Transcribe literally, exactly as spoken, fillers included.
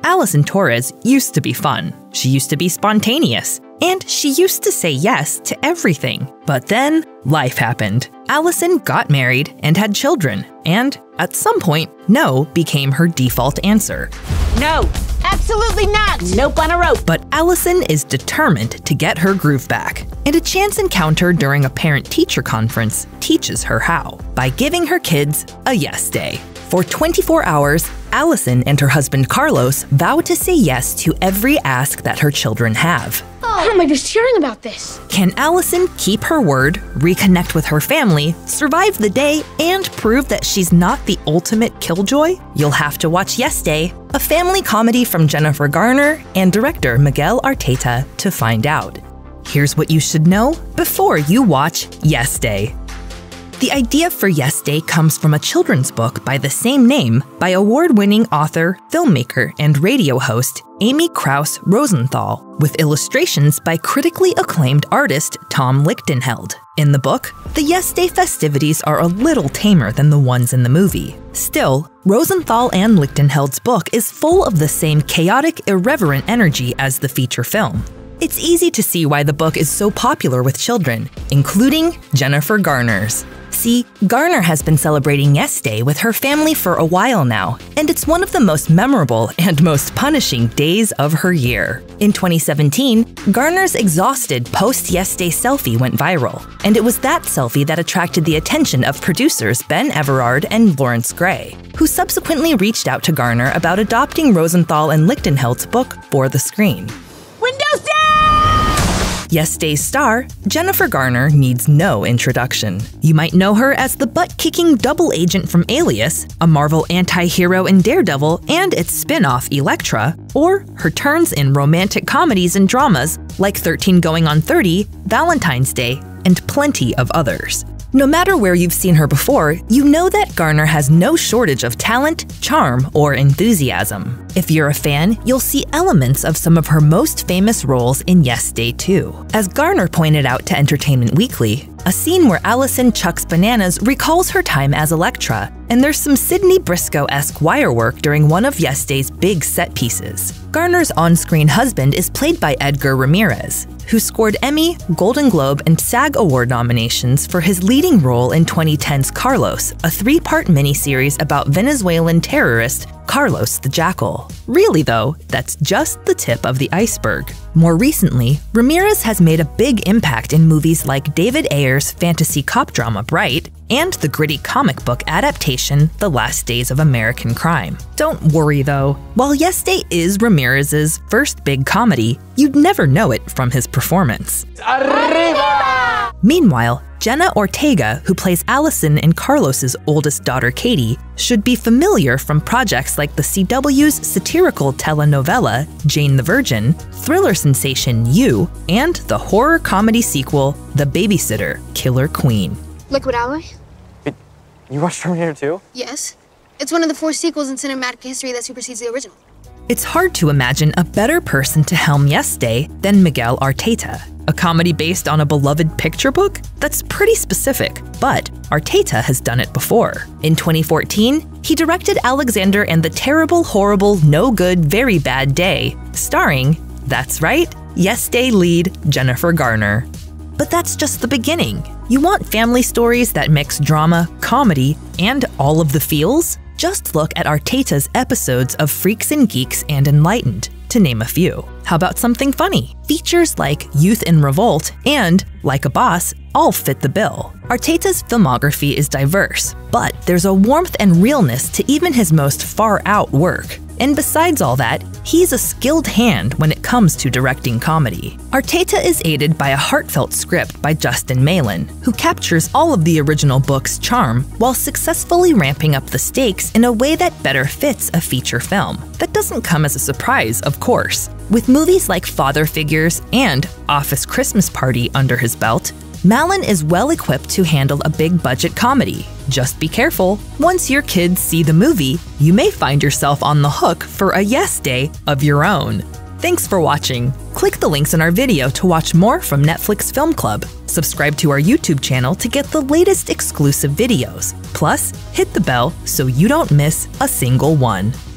Allison Torres used to be fun. She used to be spontaneous. And she used to say yes to everything. But then, life happened. Allison got married and had children. And, at some point, no became her default answer. No, absolutely not! Nope on a rope! But Allison is determined to get her groove back. And a chance encounter during a parent-teacher conference teaches her how. By giving her kids a yes day. For twenty-four hours, Allison and her husband Carlos vow to say yes to every ask that her children have. Oh, how am I just hearing about this? Can Allison keep her word, reconnect with her family, survive the day, and prove that she's not the ultimate killjoy? You'll have to watch Yes Day, a family comedy from Jennifer Garner and director Miguel Arteta, to find out. Here's what you should know before you watch Yes Day. The idea for Yes Day comes from a children's book by the same name by award-winning author, filmmaker, and radio host Amy Krauss Rosenthal, with illustrations by critically acclaimed artist Tom Lichtenheld. In the book, the Yes Day festivities are a little tamer than the ones in the movie. Still, Rosenthal and Lichtenheld's book is full of the same chaotic, irreverent energy as the feature film. It's easy to see why the book is so popular with children, including Jennifer Garner's. See, Garner has been celebrating Yes Day with her family for a while now, and it's one of the most memorable and most punishing days of her year. In twenty seventeen, Garner's exhausted post-Yes Day selfie went viral, and it was that selfie that attracted the attention of producers Ben Everard and Lawrence Gray, who subsequently reached out to Garner about adopting Rosenthal and Lichtenheld's book for the screen. Windows down! Yes Day's star, Jennifer Garner, needs no introduction. You might know her as the butt-kicking double agent from Alias, a Marvel anti-hero in Daredevil and its spin-off Elektra, or her turns in romantic comedies and dramas like thirteen Going on thirty, Valentine's Day, and plenty of others. No matter where you've seen her before, you know that Garner has no shortage of talent, charm, or enthusiasm. If you're a fan, you'll see elements of some of her most famous roles in Yes Day too. As Garner pointed out to Entertainment Weekly, a scene where Allison chucks bananas recalls her time as Elektra, and there's some Sidney Briscoe-esque wire work during one of Yes Day's big set pieces. Garner's on-screen husband is played by Edgar Ramírez, who scored Emmy, Golden Globe, and SAG Award nominations for his leading role in twenty ten's Carlos, a three-part miniseries about Venezuelan terrorist Carlos the Jackal. Really though, that's just the tip of the iceberg. More recently, Ramírez has made a big impact in movies like David Ayer's fantasy cop drama Bright and the gritty comic book adaptation The Last Days of American Crime. Don't worry though, while Yes Day is Ramírez's first big comedy, you'd never know it from his performance. Arriba! Meanwhile, Jenna Ortega, who plays Allison and Carlos's oldest daughter Katie, should be familiar from projects like the C W's satirical telenovela Jane the Virgin, thriller sensation You, and the horror comedy sequel The Babysitter, Killer Queen. Liquid Alloy? Wait, you watched Terminator two? Yes. It's one of the four sequels in cinematic history that supersedes the original. It's hard to imagine a better person to helm Yes Day than Miguel Arteta. A comedy based on a beloved picture book? That's pretty specific, but Arteta has done it before. In twenty fourteen, he directed Alexander and the Terrible, Horrible, No Good, Very Bad Day, starring, that's right, Yes Day lead Jennifer Garner. But that's just the beginning. You want family stories that mix drama, comedy, and all of the feels? Just look at Arteta's episodes of Freaks and Geeks and Enlightened, to name a few. How about something funny? Features like Youth in Revolt and Like a Boss all fit the bill. Arteta's filmography is diverse, but there's a warmth and realness to even his most far-out work. And besides all that, he's a skilled hand when it comes to directing comedy. Arteta is aided by a heartfelt script by Justin Malin, who captures all of the original book's charm while successfully ramping up the stakes in a way that better fits a feature film. That doesn't come as a surprise, of course. With movies like Father Figures and Office Christmas Party under his belt, Malin is well equipped to handle a big-budget comedy. Just be careful. Once your kids see the movie, you may find yourself on the hook for a Yes Day of your own. Thanks for watching. Click the links in our video to watch more from Netflix Film Club. Subscribe to our YouTube channel to get the latest exclusive videos. Plus, hit the bell so you don't miss a single one.